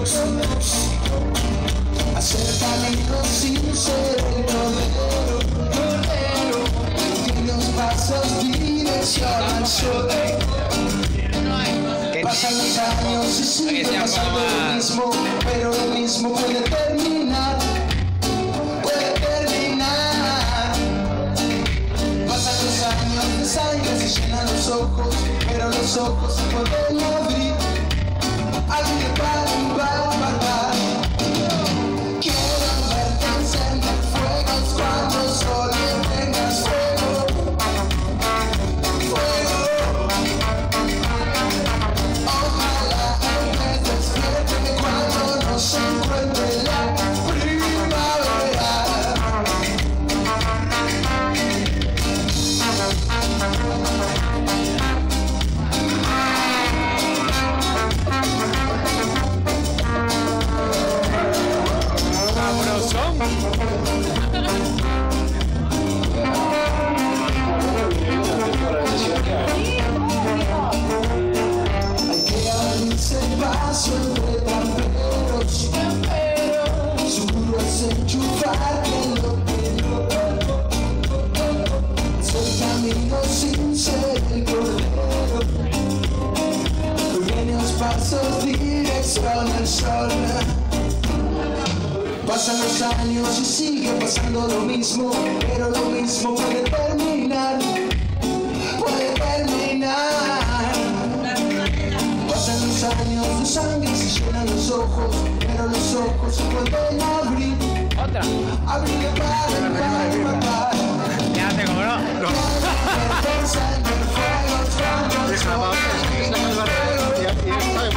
Hacer caminos sin ser el cordero, y los pasos dirección al sol. Pasan los años y sigue pasando lo mismo, pero lo mismo puede terminar. Puede terminar. Pasan los años de sangre, se llenan los ojos, pero los ojos se pueden abrir. Alguien que para. Quiero verte encender fuegos cuando solo tengas fuego. Fuego. Ojalá me despierte cuando nos encuentre la primavera. Hay que abrirse paso entre tamperos, seguro es enchufarte lo el camino sin ser el cordero, pequeños pasos dirección al sol. Pasan los años y sigue pasando lo mismo, pero lo mismo puede terminar. Puede terminar. Pasan los años de sangre, se llenan los ojos, pero los ojos se pueden abrir. Otra. Abrir para. Ya te cobró. Deja, vamos.